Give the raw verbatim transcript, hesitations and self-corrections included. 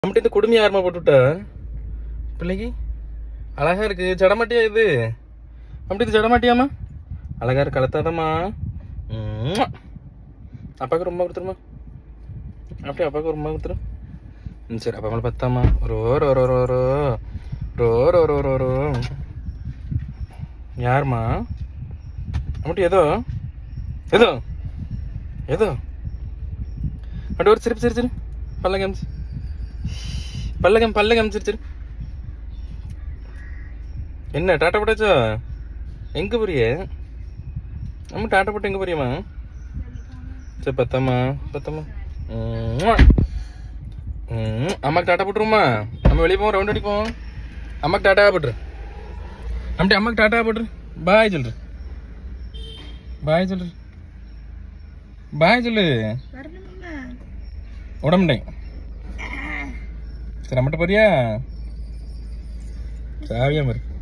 நம்மகிட்ட இந்த குடுமி யாருமா போட்டுவிட்டா பிள்ளைக்கு? அழகா இருக்கு. ஜடமாட்டியா இது? அப்படி இது ஜடமாட்டியாமா? அழகா இருக்கு. கலத்தாதம்மா. அப்பாவுக்கு ரொம்ப கொடுத்துருமா. அப்படியே அப்பாவுக்கு ரொம்ப கொடுத்துரும். ம் சரி. அப்பா மேலே பத்தாமா. Row row row row row row row row row row யாருமா? அப்படி ஏதோ ஏதோ ஏதோ அப்படி ஒரு சிரிப்பு சிரிச்சிரு. பல்ல காமிச்சு பல்ல காமி பல்ல காமிச்சிருச்சிரு. என்ன டாட்டா போட்டாச்சா? எங்க போறிய? நம்ம டாட்டா போட்டு எங்க போறியம்மா? சரி பத்தாமா பத்தாமா. அம்மாக்கு டாட்டா போட்டுருமா? நம்ம வெளியே போவோம், ரவுண்ட் அடிப்போம். அம்மாக்கு டாட்டா போட்டுரு. அப்படி அம்மாக்கு டாட்டா போட்டுரு. பாய் சொல்ற. பாய் சொல்ற. பாய் சொல்லு. உடம்புட்டேன். சரி நம்மகிட்ட போறியா? சாவியா மாதிரி